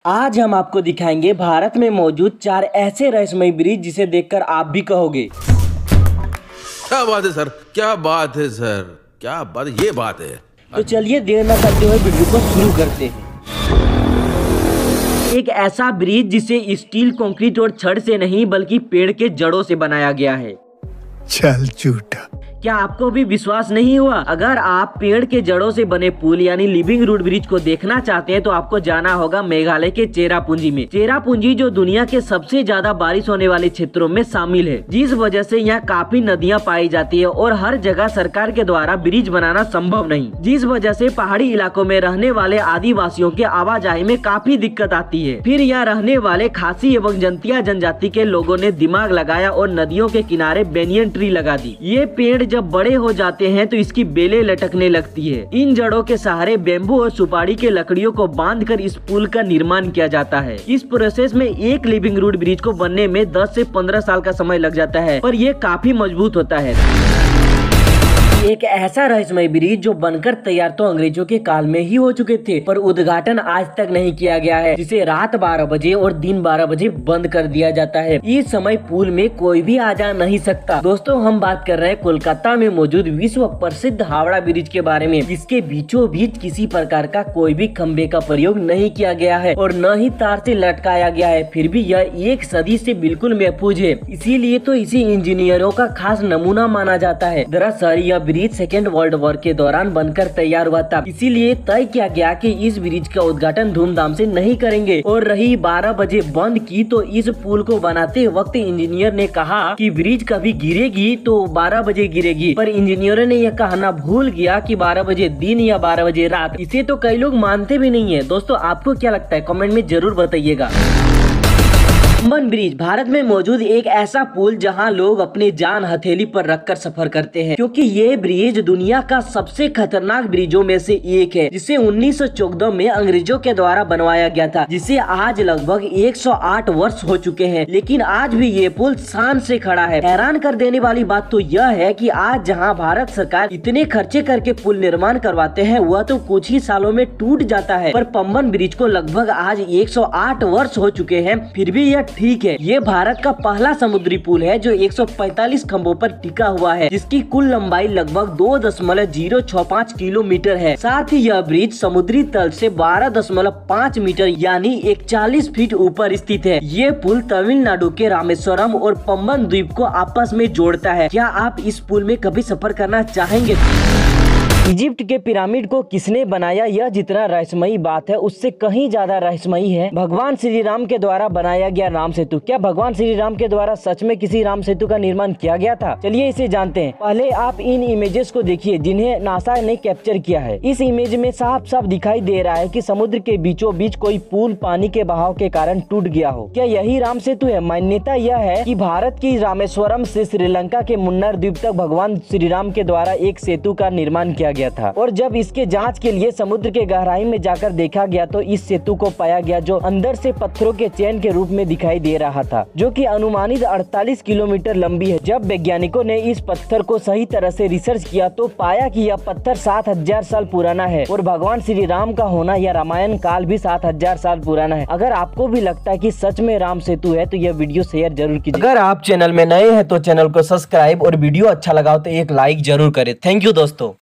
आज हम आपको दिखाएंगे भारत में मौजूद 4 ऐसे रहस्यमयी ब्रिज जिसे देखकर आप भी कहोगे क्या बात है सर, क्या बात है सर, क्या बात, ये बात है। तो चलिए देर न करते हुए वीडियो को शुरू करते हैं। एक ऐसा ब्रिज जिसे स्टील, कंक्रीट और छड़ से नहीं बल्कि पेड़ के जड़ों से बनाया गया है। चल झूठा। क्या आपको भी विश्वास नहीं हुआ? अगर आप पेड़ के जड़ों से बने पुल यानी लिविंग रूट ब्रिज को देखना चाहते हैं तो आपको जाना होगा मेघालय के चेरापूंजी में। चेरापूंजी जो दुनिया के सबसे ज्यादा बारिश होने वाले क्षेत्रों में शामिल है, जिस वजह से यहाँ काफी नदियाँ पाई जाती है और हर जगह सरकार के द्वारा ब्रिज बनाना संभव नहीं, जिस वजह से पहाड़ी इलाकों में रहने वाले आदिवासियों के आवाजाही में काफी दिक्कत आती है। फिर यहाँ रहने वाले खासी एवं जंतिया जनजाति के लोगों ने दिमाग लगाया और नदियों के किनारे बेनियन ट्री लगा दी। ये पेड़ जब बड़े हो जाते हैं तो इसकी बेलें लटकने लगती है। इन जड़ों के सहारे बेम्बू और सुपारी के लकड़ियों को बांधकर इस पुल का निर्माण किया जाता है। इस प्रोसेस में एक लिविंग रूट ब्रिज को बनने में 10 से 15 साल का समय लग जाता है, पर यह काफी मजबूत होता है। एक ऐसा रहस्यमय ब्रिज जो बनकर तैयार तो अंग्रेजों के काल में ही हो चुके थे, पर उद्घाटन आज तक नहीं किया गया है, जिसे रात 12 बजे और दिन 12 बजे बंद कर दिया जाता है। इस समय पुल में कोई भी आ जा नहीं सकता। दोस्तों, हम बात कर रहे हैं कोलकाता में मौजूद विश्व प्रसिद्ध हावड़ा ब्रिज के बारे में, जिसके बीचों बीच किसी प्रकार का कोई भी खंबे का प्रयोग नहीं किया गया है और न ही तार से लटकाया गया है। फिर भी यह 1 सदी से बिल्कुल महफूज है, इसीलिए तो इसे इंजीनियरों का खास नमूना माना जाता है। दरअसल यह ब्रिज सेकेंड वर्ल्ड वॉर के दौरान बनकर तैयार हुआ था, इसीलिए तय किया गया कि इस ब्रिज का उद्घाटन धूमधाम से नहीं करेंगे। और रही 12 बजे बंद की, तो इस पुल को बनाते वक्त इंजीनियर ने कहा कि ब्रिज कभी गिरेगी तो 12 बजे गिरेगी, पर इंजीनियरों ने यह कहना भूल गया कि 12 बजे दिन या 12 बजे रात। इसे तो कई लोग मानते भी नहीं है। दोस्तों, आपको क्या लगता है? कमेंट में जरूर बताइएगा। पंबन ब्रिज भारत में मौजूद एक ऐसा पुल जहां लोग अपने जान हथेली पर रखकर सफर करते हैं, क्योंकि ये ब्रिज दुनिया का सबसे खतरनाक ब्रिजों में से एक है, जिसे 1914 में अंग्रेजों के द्वारा बनवाया गया था, जिसे आज लगभग 108 वर्ष हो चुके हैं, लेकिन आज भी ये पुल शान से खड़ा है। हैरान कर देने वाली बात तो यह है कि आज जहाँ भारत सरकार इतने खर्चे करके पुल निर्माण करवाते हैं, वह तो कुछ ही सालों में टूट जाता है, पर पंबन ब्रिज को लगभग आज 108 वर्ष हो चुके हैं, फिर भी यह ठीक है। ये भारत का पहला समुद्री पुल है जो 145 खंभों पर टिका हुआ है, जिसकी कुल लंबाई लगभग 2.065 किलोमीटर है। साथ ही यह ब्रिज समुद्री तल से 12.5 मीटर यानी 41 फीट ऊपर स्थित है। ये पुल तमिलनाडु के रामेश्वरम और पंबन द्वीप को आपस में जोड़ता है। क्या आप इस पुल में कभी सफर करना चाहेंगे? इजिप्ट के पिरामिड को किसने बनाया, यह जितना रहस्यमयी बात है उससे कहीं ज्यादा रहस्यमयी है भगवान श्री राम के द्वारा बनाया गया राम सेतु। क्या भगवान श्री राम के द्वारा सच में किसी राम सेतु का निर्माण किया गया था? चलिए इसे जानते हैं। पहले आप इन इमेजेस को देखिए जिन्हें नासा ने कैप्चर किया है। इस इमेज में साफ साफ दिखाई दे रहा है कि समुद्र के बीचों बीच कोई पुल पानी के बहाव के कारण टूट गया हो। क्या यही राम सेतु है? मान्यता यह है कि भारत की रामेश्वरम से श्रीलंका के मुन्नार द्वीप तक भगवान श्री राम के द्वारा एक सेतु का निर्माण किया गया था, और जब इसके जांच के लिए समुद्र के गहराई में जाकर देखा गया तो इस सेतु को पाया गया, जो अंदर से पत्थरों के चैन के रूप में दिखाई दे रहा था, जो कि अनुमानित 48 किलोमीटर लंबी है। जब वैज्ञानिकों ने इस पत्थर को सही तरह से रिसर्च किया तो पाया कि यह पत्थर 7000 साल पुराना है, और भगवान श्री राम का होना या रामायण काल भी 7000 साल पुराना है। अगर आपको भी लगता है कि सच में राम सेतु है तो यह वीडियो शेयर जरूर कीजिए। अगर आप चैनल में नए हैं तो चैनल को सब्सक्राइब और वीडियो अच्छा लगा तो एक लाइक जरूर करें। थैंक यू दोस्तों।